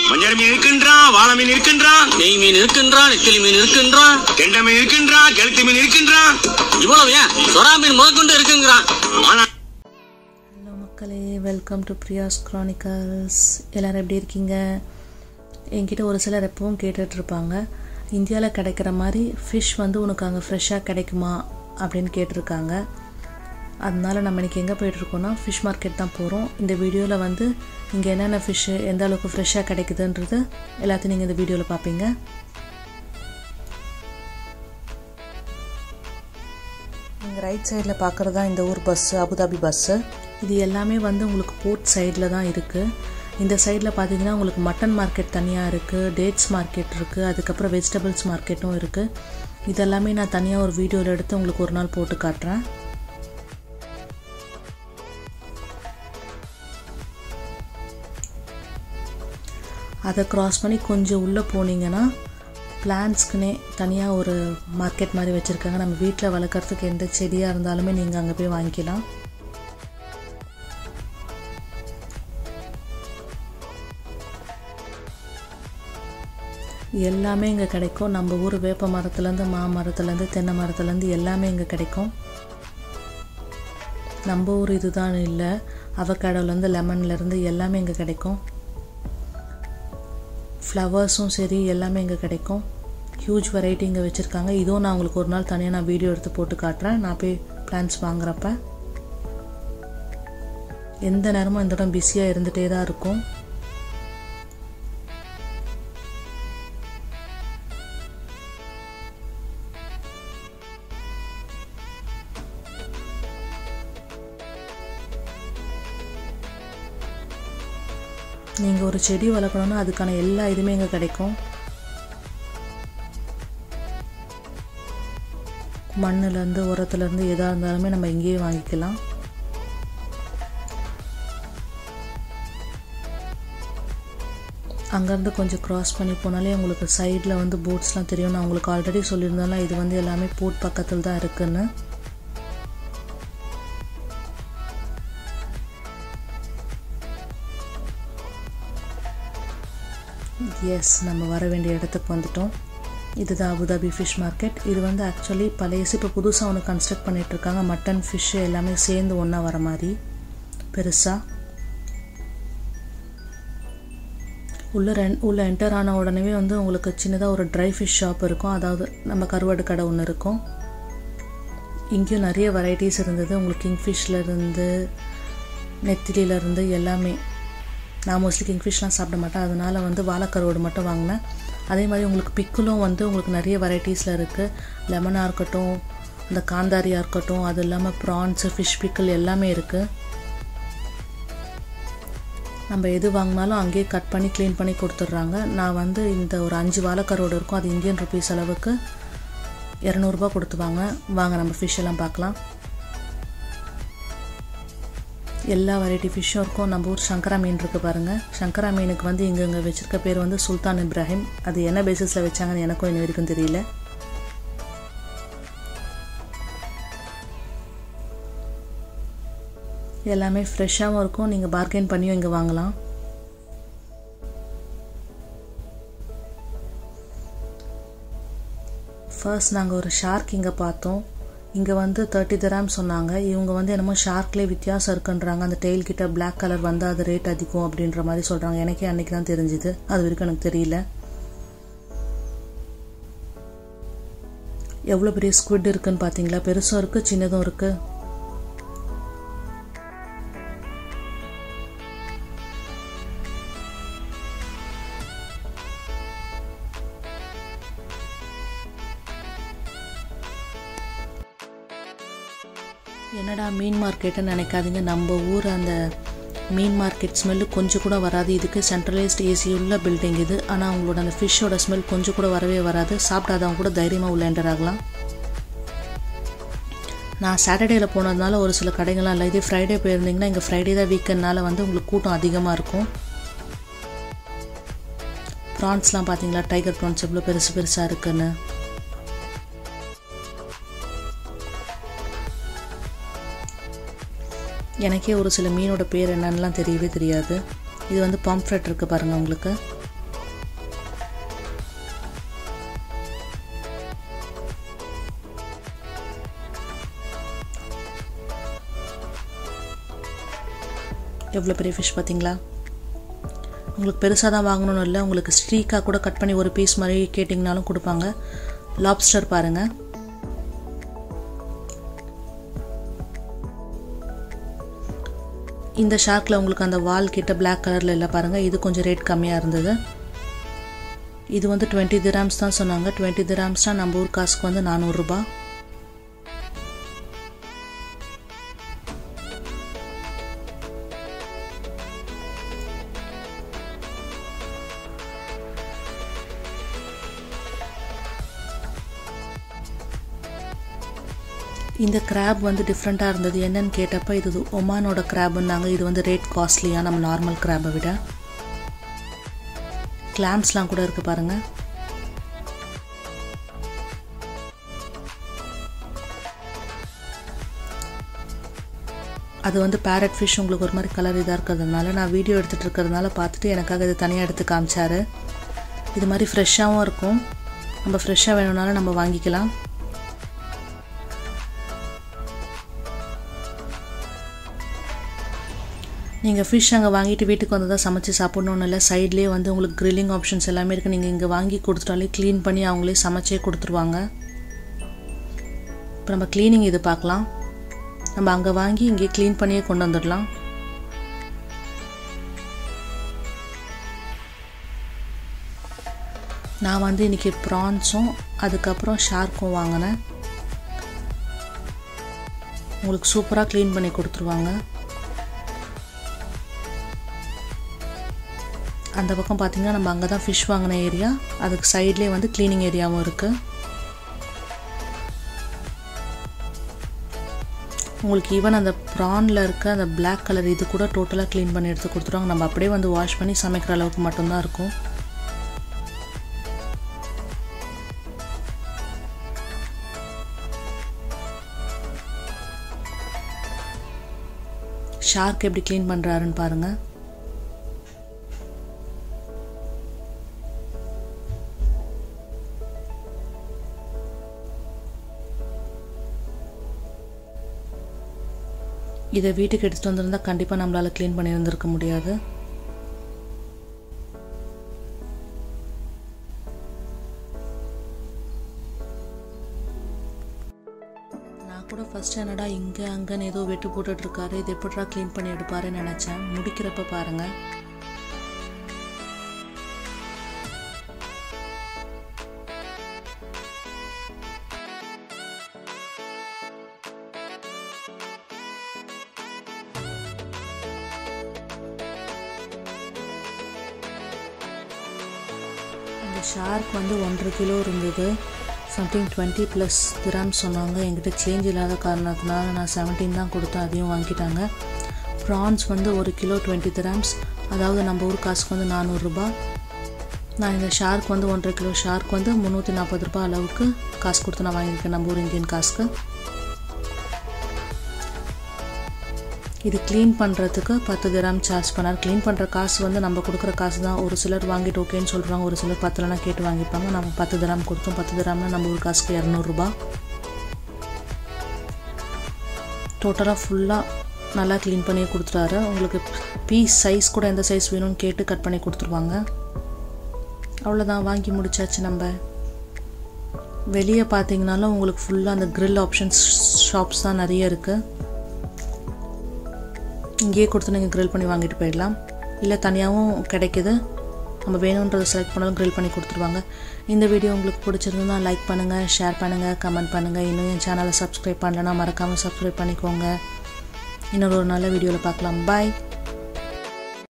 மஞ்சள் மீன் இருக்கின்றான், வாழை மீன் இருக்கின்றான், நெய் மீன் இருக்கின்றான், நெத்திலி மீன் இருக்கின்றான், கெண்டை மீன் இருக்கின்றான், கெளுத்தி மீன் இருக்கின்றான், இவ்வளவு ஏன் சொரா மீன் முதற்கொண்டு இருக்குங்கிறான். ஆனா ஹலோ மக்களே, வெல்கம் டு பிரியாஸ் கிரானிக்கல்ஸ். எல்லோரும் எப்படி இருக்கீங்க? என்கிட்ட ஒரு சிலர் எப்பவும் கேட்டுட்ருப்பாங்க, இந்தியாவில் கிடைக்கிற மாதிரி ஃபிஷ் வந்து உனக்கு அங்கே ஃப்ரெஷ்ஷாக கிடைக்குமா அப்படின்னு கேட்டிருக்காங்க. அதனால நம்ம இன்றைக்கி எங்கே போய்ட்டுருக்கோன்னா ஃபிஷ் மார்க்கெட் தான் போகிறோம். இந்த வீடியோவில் வந்து இங்கே என்னென்ன ஃபிஷ்ஷு எந்த அளவுக்கு ஃப்ரெஷ்ஷாக கிடைக்குதுன்றது எல்லாத்தையும் நீங்கள் இந்த வீடியோவில் பார்ப்பீங்க. நீங்கள் ரைட் சைடில் பார்க்குறது தான் இந்த ஊர் பஸ்ஸு, அபுதாபி பஸ்ஸு. இது எல்லாமே வந்து உங்களுக்கு போர்ட் சைடில் தான் இருக்குது. இந்த சைடில் பார்த்தீங்கன்னா உங்களுக்கு மட்டன் மார்க்கெட் தனியாக இருக்குது, டேட்ஸ் மார்க்கெட் இருக்குது, அதுக்கப்புறம் வெஜிடபிள்ஸ் மார்க்கெட்டும் இருக்குது. இதெல்லாமே நான் தனியாக ஒரு வீடியோவில் எடுத்து உங்களுக்கு ஒரு நாள் போட்டு காட்டுறேன். அதை க்ராஸ் பண்ணி கொஞ்சம் உள்ளே போனீங்கன்னா பிளான்ட்ஸ்க்குனே தனியாக ஒரு மார்க்கெட் மாதிரி வச்சுருக்காங்க. நம்ம வீட்டில் வளர்க்குறதுக்கு எந்த செடியாக இருந்தாலுமே நீங்கள் அங்கே போய் வாங்கிக்கலாம். எல்லாமே இங்கே கிடைக்கும். நம்ம ஊர் வேப்ப மரத்துலேருந்து, மாமரத்துலேருந்து, தென்னை மரத்துலேருந்து எல்லாமே இங்கே கிடைக்கும். நம்ம ஊர் இதுதான் இல்லை, அவகேடோலேருந்து லெமன்லேருந்து எல்லாமே இங்கே கிடைக்கும். ஃப்ளவர்ஸும் சரி எல்லாமே இங்கே கிடைக்கும். ஹியூஜ் வெரைட்டி இங்கே வச்சுருக்காங்க. இதுவும் நான் உங்களுக்கு ஒரு நாள் தனியாக நான் வீடியோ எடுத்து போட்டு காட்டுறேன். நான் போய் பிளான்ஸ் வாங்குறப்ப எந்த நேரமும் இந்த இடம் பிஸியாக இருந்துகிட்டே தான் இருக்கும். நீங்கள் ஒரு செடி வளர்க்கணுன்னா அதுக்கான எல்லா இதுவுமே இங்கே கிடைக்கும். மண்ணுலேருந்து உரத்துலேருந்து எதாக இருந்தாலுமே நம்ம இங்கேயே வாங்கிக்கலாம். அங்கேருந்து கொஞ்சம் க்ராஸ் பண்ணி போனாலே உங்களுக்கு சைடில் வந்து போட்ஸ்லாம் தெரியும். நான் உங்களுக்கு ஆல்ரெடி சொல்லியிருந்தாலும் இது வந்து எல்லாமே போட் பக்கத்தில் தான் இருக்குன்னு. எஸ், நம்ம வர வேண்டிய இடத்துக்கு வந்துட்டோம். இதுதான் அபுதாபி ஃபிஷ் மார்க்கெட். இது வந்து ஆக்சுவலி பழையசு இப்போ புதுசாக ஒன்று கன்ஸ்ட்ரக்ட் பண்ணிகிட்ருக்காங்க. மட்டன், ஃபிஷ்ஷு எல்லாமே சேர்ந்து ஒன்றா வர மாதிரி பெருசாக. உள்ள என்டர் ஆன உடனே வந்து உங்களுக்கு சின்னதாக ஒரு ட்ரை ஃபிஷ் ஷாப் இருக்கும். அதாவது நம்ம கருவாடு கடை ஒன்று இருக்கும். இங்கேயும் நிறைய வெரைட்டிஸ் இருந்தது. உங்களுக்கு கிங்ஃபிஷ்லேருந்து, நெத்திலியிலேருந்து எல்லாமே. நான் மோஸ்ட்லி கிங்ஃபிஷ்லாம் சாப்பிட மாட்டேன், அதனால் வந்து வாழைக்கருவாடு மட்டும் வாங்கினேன். அதே மாதிரி உங்களுக்கு பிக்கிலும் வந்து உங்களுக்கு நிறைய வெரைட்டிஸில் இருக்குது. லெமனாக இருக்கட்டும், இந்த காந்தாரியாக இருக்கட்டும், அது இல்லாமல் ப்ரான்ஸு, ஃபிஷ் பிக்கிள் எல்லாமே இருக்குது. நம்ம எது வாங்கினாலும் அங்கேயே கட் பண்ணி க்ளீன் பண்ணி கொடுத்துட்றாங்க. நான் வந்து இந்த ஒரு 5 வாழைக்கருவாடு இருக்கும். அது இந்தியன் ருபீஸ் அளவுக்கு 200 ரூபா கொடுத்து வாங்க நம்ம ஃபிஷ் எல்லாம் பார்க்கலாம். எல்லா வெரைட்டி ஃபிஷ்ஷும் இருக்கும். நம்ம ஊர் சங்கரா மீன் இருக்குது பாருங்கள். சங்கரா மீனுக்கு வந்து இங்கே வச்சுருக்க பேர் வந்து சுல்தான் இப்ராஹிம். அது என்ன பேசிஸில் வச்சாங்கன்னு எனக்கும் இன்ன வரைக்கும் தெரியல. எல்லாமே ஃப்ரெஷ்ஷாகவும் இருக்கும். நீங்கள் பார்கெயின் பண்ணியும் இங்கே வாங்கலாம். ஃபர்ஸ்ட் நாங்கள் ஒரு ஷார்க் இங்கே பார்த்தோம். இங்கே வந்து 30 dirhams சொன்னாங்க. இவங்க வந்து என்னமோ ஷார்க்லேயே வித்தியாசம் இருக்குன்றாங்க. அந்த டெயில் கிட்ட பிளாக் கலர் வந்து அது ரேட் அதிகம் அப்படின்ற மாதிரி சொல்கிறாங்க. எனக்கே அன்றைக்கி தான் தெரிஞ்சுது, அது வரைக்கும் எனக்கு தெரியல. எவ்வளோ பெரிய ஸ்குவிட் இருக்குன்னு பார்த்தீங்களா? பெருசும் இருக்குது, சின்னதும் இருக்குது. என்னடா மீன் மார்க்கெட்டுன்னு நினைக்காதீங்க. நம்ம ஊர் அந்த மீன் மார்க்கெட் ஸ்மெல்லு கொஞ்சம் கூட வராது. இதுக்கு சென்ட்ரலைஸ்டு ஏசி உள்ள பில்டிங் இது. ஆனால் அவங்களோட அந்த ஃபிஷ்ஷோட ஸ்மெல் கொஞ்சம் கூட வரவே வராது. சாப்பிடாதவங்க கூட தைரியமாக உள்ள என்டர் ஆகலாம். நான் சாட்டர்டேயில் போனதுனால ஒரு சில கடைகள்லாம் இல்லை. இதே ஃப்ரைடே போயிருந்தீங்கன்னா, இங்கே ஃப்ரைடே தான் வீக்கெண்ட்னால வந்து உங்களுக்கு கூட்டம் அதிகமாக இருக்கும். ப்ரான்ஸ்லாம் பார்த்தீங்களா? டைகர் ப்ரான்ஸ் எவ்வளோ பெருசாக இருக்குன்னு. எனக்கே ஒரு சில மீனோட பேர் என்னன்னுலாம் தெரியவே தெரியாது. இது வந்து பாம்ஃப்ரெட் இருக்குது பாருங்கள் உங்களுக்கு. எவ்வளோ பெரிய ஃபிஷ் பார்த்தீங்களா? உங்களுக்கு பெருசாக தான் வாங்கணும்னு இல்லை, உங்களுக்கு ஸ்ட்ரீக்காக கூட கட் பண்ணி ஒரு பீஸ் மாதிரி கேட்டிங்கனாலும் கொடுப்பாங்க. லாப்ஸ்டர் பாருங்கள். இந்த ஷார்க்கில் உங்களுக்கு அந்த வால் கிட்ட பிளாக் கலரில் இல்லை பாருங்கள், இது கொஞ்சம் ரேட் கம்மியாக இருந்தது. இது வந்து 20 திராம்ஸ் தான் சொன்னாங்க. 20 திராம்ஸ்னால் நம்ம ஊர் காசுக்கு வந்து 400 ரூபாய். இந்த கிராப் வந்து டிஃப்ரெண்ட்டாக இருந்தது. என்னன்னு கேட்டப்போ இது ஒமானோட கிராப்னாங்க. இது வந்து ரேட் காஸ்ட்லியாக நம்ம நார்மல் கிராப்பை விட. கிளாம்ஸ்லாம் கூட இருக்குது பாருங்கள். அது வந்து பேரட் ஃபிஷ் உங்களுக்கு ஒரு மாதிரி கலர் இதாக இருக்கிறதுனால நான் வீடியோ எடுத்துகிட்டு இருக்கிறதுனால பார்த்துட்டு எனக்காக இது தனியாக எடுத்து காமிச்சார். இது மாதிரி ஃப்ரெஷ்ஷாகவும் இருக்கும். நம்ம ஃப்ரெஷ்ஷாக வேணும்னாலும் நம்ம வாங்கிக்கலாம். நீங்கள் ஃபிஷ் அங்கே வாங்கிட்டு வீட்டுக்கு வந்து தான் சமைச்சு சாப்பிட்ணுன்னு இல்லை, சைட்லேயே வந்து உங்களுக்கு க்ரில்லிங் ஆப்ஷன்ஸ் எல்லாமே இருக்குது. நீங்கள் இங்கே வாங்கி கொடுத்துட்டாலே க்ளீன் பண்ணி அவங்களே சமைச்சே கொடுத்துருவாங்க. இப்போ நம்ம க்ளீனிங் இது பார்க்கலாம். நம்ம அங்கே வாங்கி இங்கே க்ளீன் பண்ணியே கொண்டு வந்துடலாம். நான் வந்து இன்றைக்கி ப்ரான்ஸும் அதுக்கப்புறம் ஷார்க்கும் வாங்கினேன். உங்களுக்கு சூப்பராக க்ளீன் பண்ணி கொடுத்துருவாங்க. அந்த பக்கம் பார்த்திங்கன்னா நம்ம அங்கே தான் ஃபிஷ் வாங்கின ஏரியா, அதுக்கு சைட்லேயே வந்து க்ளீனிங் ஏரியாவும் இருக்குது. உங்களுக்கு ஈவன் அந்த ப்ரானில் இருக்க அந்த பிளாக் கலர் இது கூட டோட்டலாக க்ளீன் பண்ணி எடுத்து கொடுத்துருவாங்க. நம்ம அப்படியே வந்து வாஷ் பண்ணி சமைக்கிற அளவுக்கு மட்டும்தான் இருக்கும். ஷார்க் எப்படி க்ளீன் பண்ணுறாருன்னு பாருங்கள். இதை வீட்டுக்கு எடுத்துகிட்டு வந்திருந்தால் கண்டிப்பாக நம்மளால் க்ளீன் பண்ணி இருந்திருக்க முடியாது. நான் கூட ஃபஸ்ட்டு என்னடா இங்கே அங்கேன்னு ஏதோ வெட்டு போட்டுட்ருக்காரு, இது எப்படா க்ளீன் பண்ணி எடுப்பாருன்னு நினச்சேன். முடிக்கிறப்ப பாருங்கள். ஷார்க் வந்து 1.5 கிலோ இருந்தது. சம்திங் 20+ திராம்ஸ் சொன்னாங்க. என்கிட்ட சேஞ்ச் இல்லாத காரணத்தினால நான் 17 தான் கொடுத்தேன், அதையும் வாங்கிட்டாங்க. ப்ரான்ஸ் வந்து 1 கிலோ 20 திராம்ஸ், அதாவது நம்ம ஊர் காசுக்கு வந்து 400 ரூபாய். நான் இந்த ஷார்க் வந்து 1.5 கிலோ ஷார்க் வந்து 340 ரூபாய் அளவுக்கு காசு கொடுத்து நான் வாங்கியிருக்கேன் நம்ம ஊர் இந்தியன் காசுக்கு. இது க்ளீன் பண்ணுறதுக்கு 10 திராம் சார்ஜ் பண்ணார். க்ளீன் பண்ணுற காசு வந்து நம்ம கொடுக்குற காசு தான். ஒரு சிலர் வாங்கிட்டு ஓகேன்னு சொல்கிறாங்க, ஒரு சிலர் 10லனா கேட்டு வாங்கிப்பாங்க. நம்ம 10 திராம் கொடுத்தோம். 10 திராம்னா நம்ம ஒரு காசுக்கு 200 ரூபாய். டோட்டலாக ஃபுல்லாக நல்லா க்ளீன் பண்ணி கொடுத்துட்டாரு. உங்களுக்கு பீஸ் சைஸ் கூட எந்த சைஸ் வேணும்னு கேட்டு கட் பண்ணி கொடுத்துருவாங்க. அவ்வளோதான், வாங்கி முடிச்சாச்சு. நம்ம வெளியே பார்த்தீங்கனாலும் உங்களுக்கு ஃபுல்லாக அந்த க்ரில் ஆப்ஷன்ஸ் ஷாப்ஸ் தான் நிறைய இருக்குது. இங்கேயே கொடுத்து நீங்கள் க்ரில் பண்ணி வாங்கிட்டு போயிடலாம். இல்லை தனியாகவும் கிடைக்கிது, நம்ம வேணுன்றதை செலக்ட் பண்ணாலும் க்ரில் பண்ணி கொடுத்துருவாங்க. இந்த வீடியோ உங்களுக்கு பிடிச்சிருந்தா லைக் பண்ணுங்கள், ஷேர் பண்ணுங்கள், கமெண்ட் பண்ணுங்கள். இன்னும் என் சேனலை சப்ஸ்கிரைப் பண்ணலைன்னா மறக்காமல் சப்ஸ்கிரைப் பண்ணிக்கோங்க. இன்னொரு நல்ல வீடியோவில் பார்க்கலாம். பாய்.